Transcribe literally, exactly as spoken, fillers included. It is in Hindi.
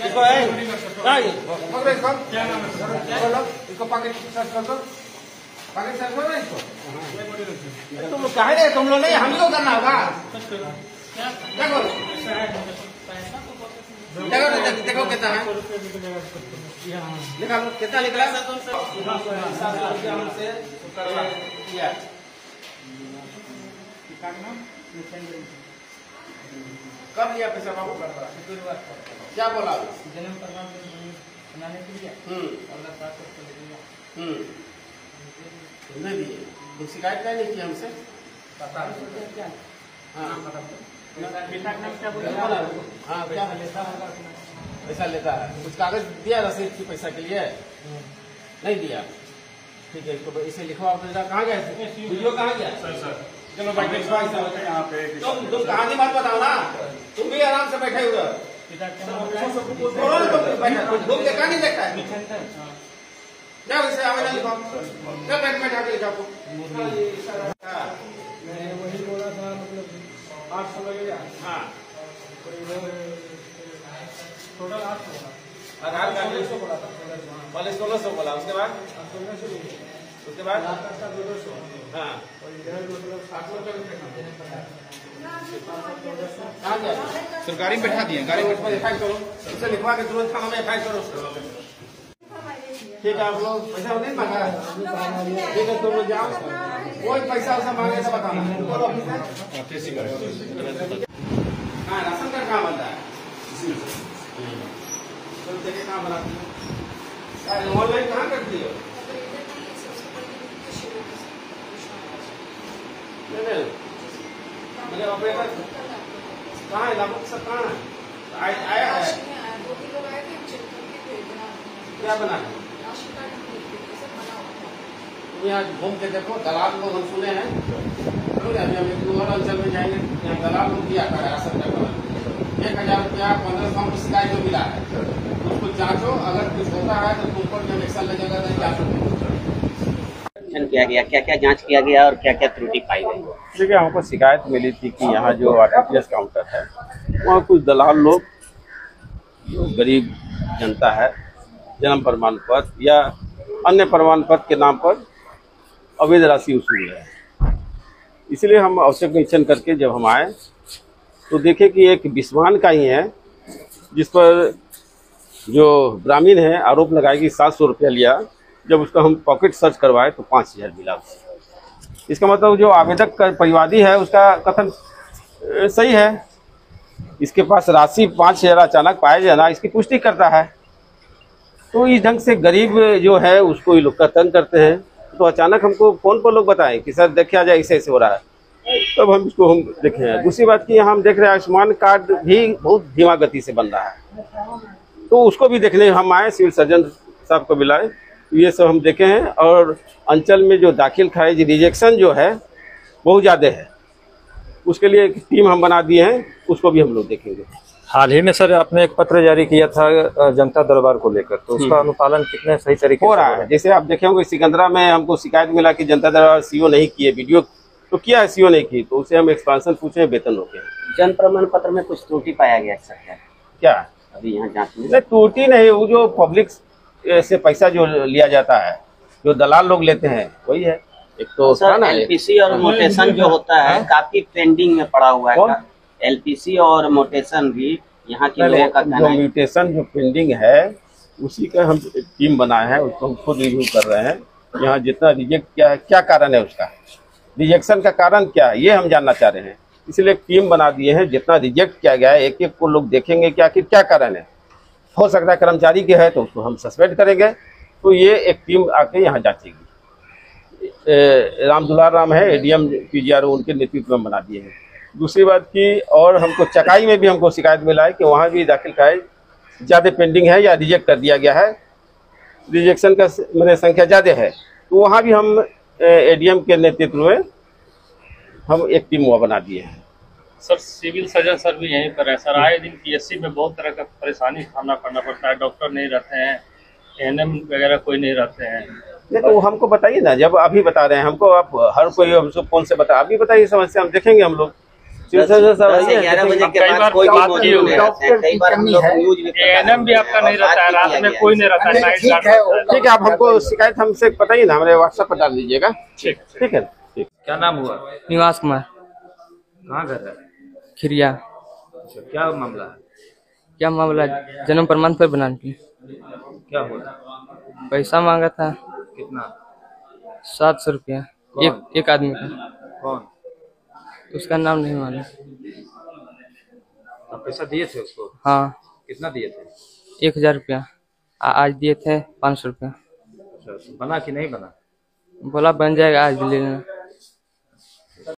इसको है क्या ये पकड़ो इसको क्या नाम है इसको पॉकेट सर्च कर दो पॉकेट सर्च करो इसको तुम लोग कहे तुम लोग नहीं हम लोग करना होगा क्या करो देखो देखो कितना है निकालो कितना निकला कब लिया पैसा बाबू क्या बोला जन्म प्रमाण बनाने के लिए हम्म नहीं दिए तो शिकायत क्या नहीं की हमसे पता हाँ हाँ क्या पैसा लेता है कुछ कागज दिया रसीद की पैसा के लिए नहीं दिया ठीक है तो इसे लिखवा कहाँ गए थे वीडियो कहाँ गया सर सर चलो बैठे यहाँ पे तुम तुम कहानी बात बताओ ना तुम भी आराम से बैठे हुए तुम देखा नहीं देखा है क्या वैसे आवेदन लिखो क्या बैंक में जाके लिखा वही बोला था मतलब आठ सौ लगेगा हाँ टोटल आठ सौ आधार कार्ड सौ बोला था पहले सोलह सौ बोला उसके बाद उसके बाद हाँ सर गाड़ी में बैठा दिए गाड़ी में एफ आई करो उसे लिखवा के तुरंत थाना में एफ आई करो ठीक है आप लोग पैसा नहीं मांगा ठीक है तुम लोग जाओ कोई पैसा वैसा मांगे तो बताना हाँ राशन कार्ड कहाँ बनता है कहाँ बनाती है ऑनलाइन कहाँ करती हो मेरे ऑपरेटर कहाँ है लागू सब कहाँ है आया है क्या बना है यहाँ घूम के देखो दलाल लोग हम सुने हैं अभी हम एक और अंचल में जाएंगे यहाँ दलाल लोग भी आता है राशन कार्ड बना एक हजार रुपया पंद्रह सौ को शिकायत जो मिला है उसको जांचो अगर कुछ होता है तो तुम पर जब एक्शन लगेगा तो जांचो किया गया क्या क्या जांच किया गया और क्या क्या त्रुटि पाई गई। देखिए हमको शिकायत मिली थी कि यहाँ जो आरटीपीएस काउंटर है वहाँ कुछ दलाल लोग जो गरीब जनता है जन्म प्रमाण पत्र या अन्य प्रमाण पत्र के नाम पर अवैध राशि वसूल रहे हैं। इसलिए हम आवश्यक निरीक्षण करके जब हम आए तो देखे कि एक बिस्वान का ही है जिस पर जो ग्रामीण है आरोप लगाया कि सात सौ रुपया लिया। जब उसका हम पॉकेट सर्च करवाए तो पाँच हजार मिला उससे। इसका मतलब जो आवेदक का परिवादी है उसका कथन सही है। इसके पास राशि पाँच हजार अचानक पाया जाना इसकी पुष्टि करता है। तो इस ढंग से गरीब जो है उसको ये लोग का तंग करते हैं। तो अचानक हमको फोन पर लोग बताएं कि सर देखे आ जाए ऐसे ऐसे हो रहा है तब हम इसको हम देखे हैं। दूसरी बात की यहाँ हम देख रहे हैं आयुष्मान कार्ड भी बहुत धीमा गति से बन रहा है तो उसको भी देखने हम आए सिविल सर्जन साहब को बुलाए ये सब हम देखे हैं। और अंचल में जो दाखिल खारिज रिजेक्शन जो है बहुत ज़्यादा है उसके लिए एक टीम हम बना दिए हैं उसको भी हम लोग देखेंगे। हाल ही में सर आपने एक पत्र जारी किया था जनता दरबार को लेकर तो उसका अनुपालन कितने सही तरीके हो रहा है। जैसे आप देखे होंगे सिकंदरा में हमको शिकायत मिला कि जनता दरबार सीओ नहीं किए वीडियो तो किया है सीओ नहीं की तो उसे हम एक्सपांशन पूछे वेतन रोके। जन प्रमाण पत्र में कुछ त्रुटि पाया गया सर क्या अभी यहाँ जांच में नहीं त्रुटि नहीं वो जो पब्लिक से पैसा जो लिया जाता है जो दलाल लोग लेते हैं वही है। एक तो सर एलपीसी और मोटेशन जो होता है काफी पेंडिंग में पड़ा हुआ है। एलपीसी और मोटेशन भी यहाँ के लोगों का जो म्यूटेशन जो पेंडिंग है उसी का हम टीम बनाए हैं उसको हम खुद रिव्यू कर रहे हैं। यहाँ जितना रिजेक्ट किया है क्या कारण है उसका रिजेक्शन का कारण क्या है ये हम जानना चाह रहे हैं। इसलिए टीम बना दिए हैं जितना रिजेक्ट किया गया है एक एक को लोग देखेंगे कि आखिर क्या कारण है। हो सकता है कर्मचारी के है तो उसको हम सस्पेंड करेंगे तो ये एक टीम आके यहाँ जांचेगी। राम दुलार राम है एडीएम पीजीआर उनके नेतृत्व में बना दिए हैं। दूसरी बात की और हमको चकाई में भी हमको शिकायत मिला है कि वहाँ भी दाखिल खारिज ज़्यादा पेंडिंग है या रिजेक्ट कर दिया गया है रिजेक्शन का मैंने संख्या ज़्यादा है तो वहाँ भी हम एडीएम के नेतृत्व में हम एक टीम वहाँ बना दिए हैं। सर सिविल सर्जन सर भी यहीं पर है सर आए दिन पीएससी में बहुत तरह का परेशानी सामना करना पड़ता है। डॉक्टर नहीं रहते हैं एएनएम वगैरह कोई नहीं रहते हैं। नहीं तो हमको बताइए ना जब अभी बता रहे हैं हमको आप हर कोई हमसे फोन से बता अभी बताइए समस्या हम देखेंगे हम लोग सिविल सर्जन साहब दस से आइए, ग्यारह बजे देखेंगे। के कई बाद बार कोई भी बात मौजूद की हुई नहीं है। रहते हैं। कई बार हम लोग न्यूज भी ए एन एम भी आपका नहीं रहता है, रात में कोई नहीं रहता है, नाइट गार्ड रहता है। ठीक है, आप हमको शिकायत हमसे बताइए ना, हमारे व्हाट्सएप पर डाल दीजिएगा। ठीक ठीक है, ठीक। क्या नाम हुआ? निवास कुमार, कहाँ घर है? खिरिया। अच्छा, क्या मामला है? क्या मामला? जन्म प्रमाण पत्र बनाने की क्या हुआ? पैसा मांगा था, कितना? सात सौ रुपया एक एक आदमी का। कौन? उसका नाम नहीं मालूम। आप पैसा दिए थे उसको? हाँ, कितना दिए थे? एक हजार रुपया। आ- आज दिए थे पाँच सौ रुपया। अच्छा, बना कि नहीं बना? बोला बन जाएगा, आज ले लेना।